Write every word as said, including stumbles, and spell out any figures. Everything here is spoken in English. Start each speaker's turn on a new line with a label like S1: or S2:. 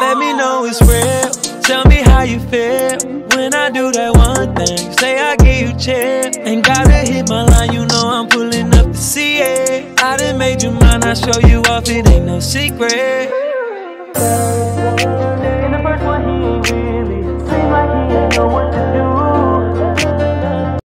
S1: Let me know it's real. Tell me how you feel when I do that one thing. Say I give you chill. Ain't gotta hit my line, you know I'm pulling up to see it. I done made you mine, I show you off, it ain't no secret.